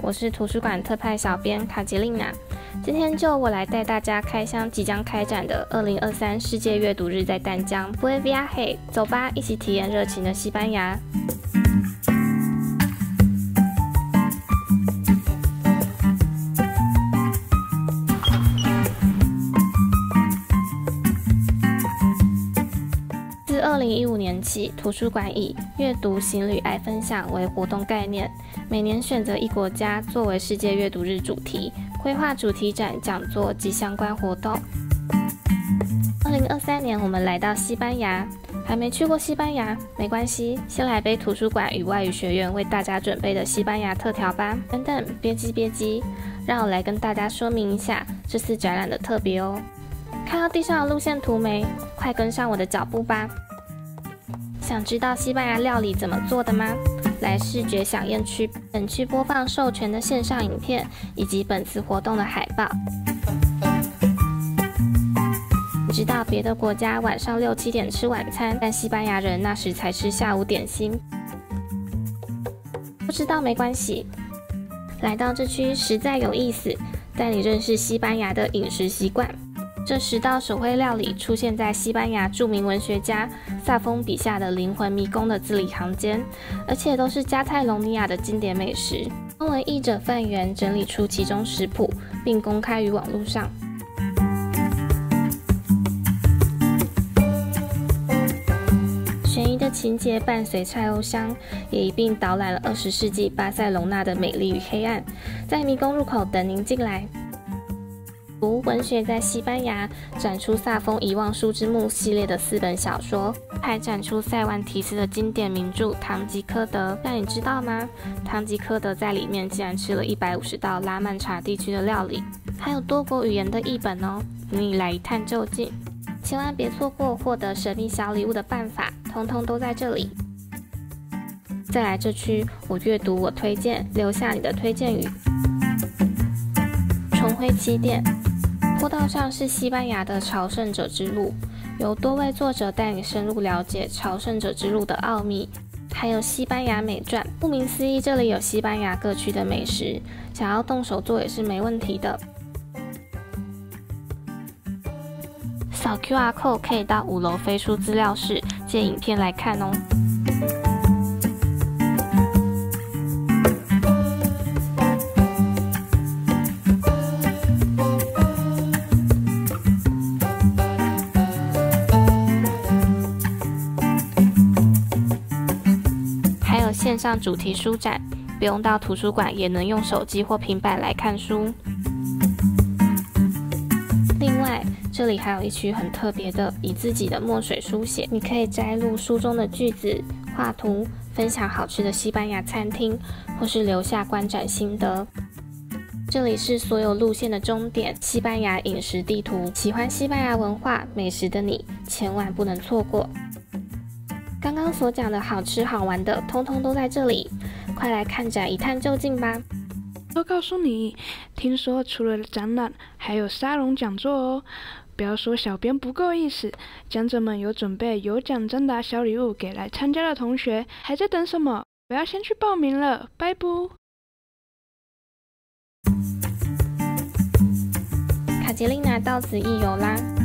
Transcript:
我是图书馆特派小编卡杰琳娜。今天就我来带大家开箱即将开展的2023世界阅读日在淡江。Voy viaje， 走吧，一起体验热情的西班牙。自2015年起，图书馆以阅读、行旅、爱分享为活动概念，每年选择一国家作为世界阅读日主题，规划主题展、讲座及相关活动。2023年，我们来到西班牙，还没去过西班牙没关系，先来杯图书馆与外语学院为大家准备的西班牙特调吧。等等，别急，让我来跟大家说明一下这次展览的特别哦。看到地上的路线图没？快跟上我的脚步吧！想知道西班牙料理怎么做的吗？来视觉飨宴区，本区播放授权的线上影片以及本次活动的海报。你知道别的国家晚上6、7点吃晚餐，但西班牙人那时才吃下午点心。不知道没关系，来到这区实在有意思，带你认识西班牙的饮食习惯。这10道手绘料理出现在西班牙著名文学家萨丰笔下的灵魂迷宫的字里行间，而且都是加泰隆尼亚的经典美食。中文译者范源整理出其中食谱，并公开于网络上。悬疑的情节伴随菜欧香，也一并导览了20世纪巴塞隆纳的美丽与黑暗，在迷宫入口等您进来。文学在西班牙展出萨丰遗忘树之墓系列的4本小说，还展出塞万提斯的经典名著《堂吉诃德》。但你知道吗？堂吉诃德在里面竟然吃了150道拉曼查地区的料理，还有多国语言的译本哦，你来一探究竟。千万别错过获得神秘小礼物的办法，通通都在这里。再来这区，我阅读我推荐，留下你的推荐语。重回起点。坡道上是西班牙的朝圣者之路，由多位作者带你深入了解朝圣者之路的奥秘，还有西班牙美传。顾名思义，这里有西班牙各区的美食，想要动手做也是没问题的。扫 QR code 可以到5楼飞书资料室借影片来看哦。线上主题书展，不用到图书馆也能用手机或平板来看书。另外，这里还有一区很特别的，以自己的墨水书写，你可以摘录书中的句子、画图，分享好吃的西班牙餐厅，或是留下观展心得。这里是所有路线的终点，西班牙饮食地图。喜欢西班牙文化美食的你，千万不能错过。刚刚所讲的好吃好玩的，通通都在这里，快来看展一探究竟吧！ 都告诉你，听说除了展览，还有沙龙讲座哦。不要说小编不够意思，讲者们有准备有奖征答小礼物给来参加的同学，还在等什么？我要先去报名了，拜拜！ 卡杰琳娜到此一游啦。